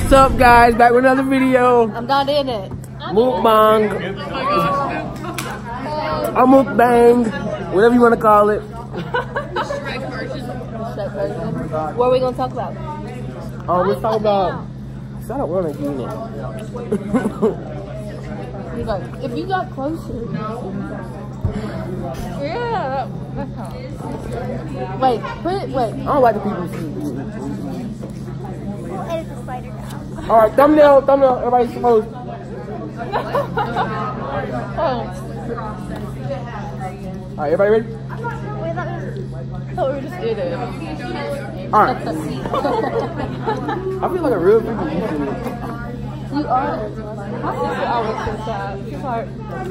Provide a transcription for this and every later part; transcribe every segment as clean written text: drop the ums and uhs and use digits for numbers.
What's up, guys? Back with another video. I'm not in it. Mukbang. A mukbang. Whatever you want to call it. What are we going to talk about? Let's talk about... I don't want to eat it. If you got closer. Yeah, that's not. Wait, put it, wait. I don't like the people who see. Edit the spider down. Alright, thumbnail, everybody's supposed. Alright, everybody ready? Oh, we just did it. Alright. I feel like a real people. You are. I always think that. Sorry.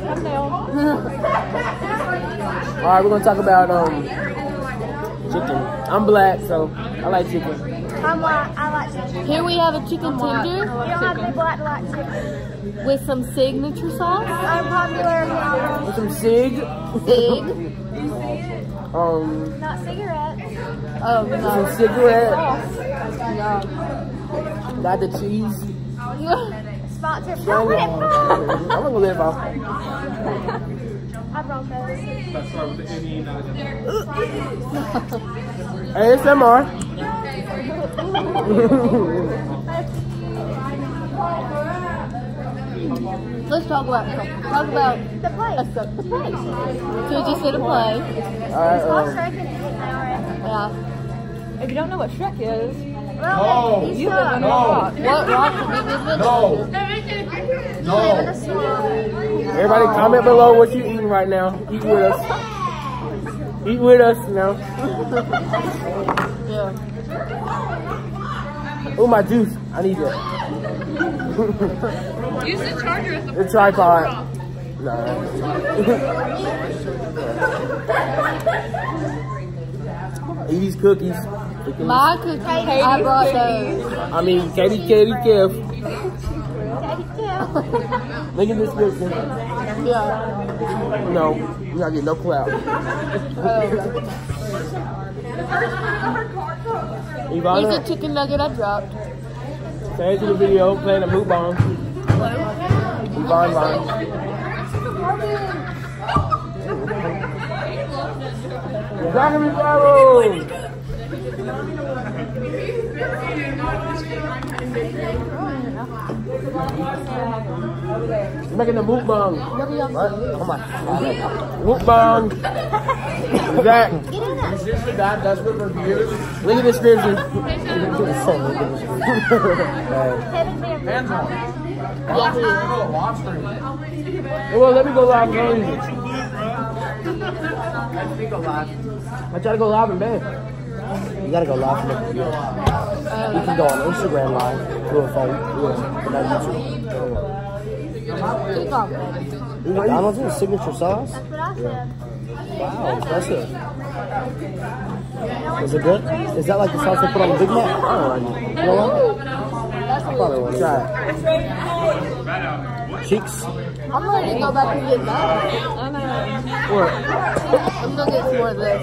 Alright, we're gonna talk about chicken. I'm black, so I like chicken. I'm white. I like chicken. Here we have a chicken tender. You don't have to be black to like chicken. With some signature sauce. Unpopular opinion. With some sig. Sig. Not cigarettes. Oh, no. Some cigarette. No. Got the cheese. Sponsor. I'm gonna live off. I brought those. ASMR. Let's talk about the place. the place. So we just did a play. It's called Shrek and Disney now, right? Yeah. If you don't know what Shrek is, Well, he's you live in a rock. What rock did you live in? You live in a swamp. Everybody comment below what you eating right now. Eat with us. Eat with us now. Yeah. Oh, my juice. I need that. Use the charger as The tripod. Nah. Eat these cookies. My cookies, I brought those. I mean, Katie, Kev. Link in the description. Yeah. No, you're not getting no clout. Ivana, Here's a chicken nugget I dropped. say to the video, playing a mukbang. Ivana. Dragon Arrow! We're making a mukbang. What? Oh my. Mukbang. Zach. That's good for viewers. Link in the description. Hands on. Well, let me go live again. I try to go live in bed. You gotta go live in the video. You can go on Instagram live, do a phone, but not YouTube. McDonald's is signature sauce? That's what I said. Wow, impressive. Is it good? Is that like the sauce they put on the Big Mac? I don't know. You know what? I probably want to try it. Cheeks? I'm ready to go back and get that. I know. What? I'm gonna get some more of this.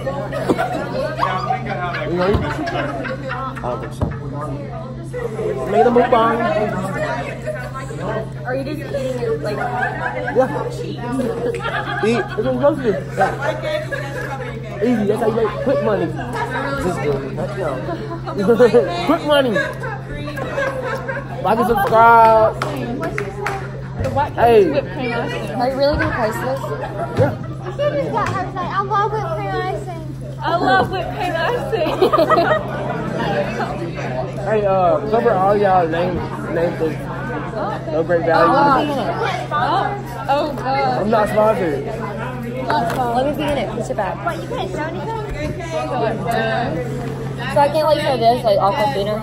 You know? I don't think so. Make the mukbang. Are you just eating it like... Yeah. Eat. That's what you're supposed to do. Yeah. Easy. That's how you make quick money. Just do it. Let's go. Quick money. Like and subscribe. Hey. Are you really gonna post this? Yeah. You should have got her to say, I love whipped cream icing. I love whipped cream icing. Hey, cover all y'all name things. No great value. Oh, God. I'm not sponsored. Let me be in it. Push it back. What, you couldn't show anything? So I can't let you know this, like, aqua dinner?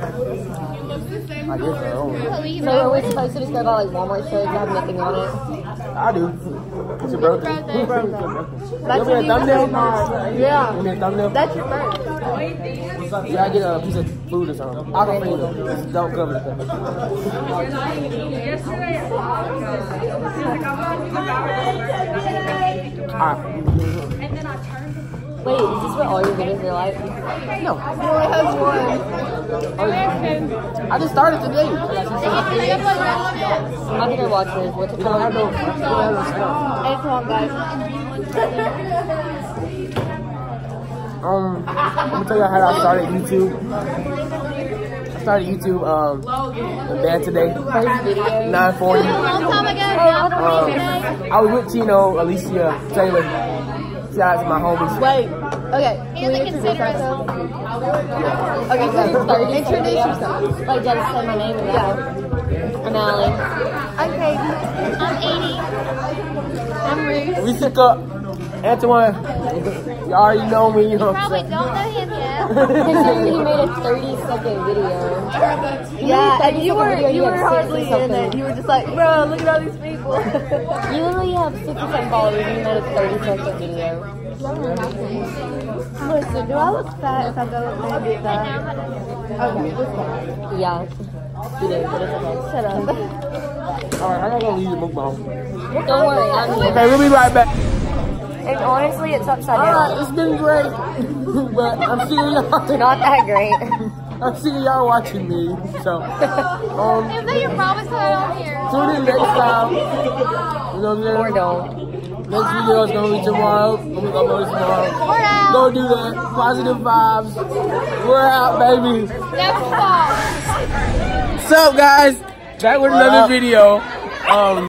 I guess I don't know. So are we supposed to just go by, like, Walmart stores and have nothing on it? I do. It's a broken. That's You want me a thumbnail? Yeah. You want me a thumbnail? That's your first. Yeah, I get a piece of food or something. Aquafina. Don't cover the thing. Alright. Wait, is this what all your videos are like? No. I only have one. I just started today. I think I watched this. What's it called? I don't have no sound. Hey, come on, guys. I'm gonna tell you how I started YouTube. I started YouTube in bed today. 9:40. A long time ago, I was with Chino, Alicia, Taylor. Shout out to my homies. Wait. Okay. he doesn't consider us home. Okay, so introduce yourself. Like, just say my name and that. I'm Allie. I'm Katie. I'm Edie. I'm Ruth. Risica, Antoine. You already know me, you know what I'm Probably saying? don't know him yet. He made a 30-second video. Yeah, and you were hardly in it. You were just like, bro, look at all these people. You literally have 57 followers and you made a 30-second video. Listen, do I look fat if I go up there and get that? Okay, let's go. Yeah. You did, but it's okay. Shut up. Alright, I gotta go leave the mukbang. Don't worry, I'm here. Okay, we'll be right back. And honestly, it's upside down. Alright, it's been great. But I'm seeing y'all. Not that great. I'm seeing y'all watching me. So, Is that your promise that I don't hear? tune in next time. You know what I'm saying? Or don't. Next video is gonna be tomorrow. We're gonna upload it tomorrow. We're out. Go do that. Positive vibes. We're out, baby. Never fall. What's up, guys? Back with another video.